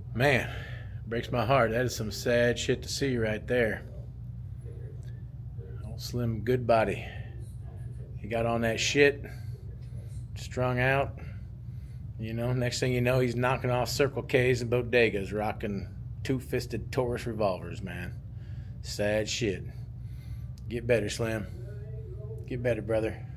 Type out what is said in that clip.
Man, breaks my heart. That is some sad shit to see right there. Old Slim Goodbody. He got on that shit, strung out. You know, next thing you know, he's knocking off Circle K's and bodegas, rocking two-fisted Taurus revolvers, man. Sad shit. Get better, Slim. Get better, brother.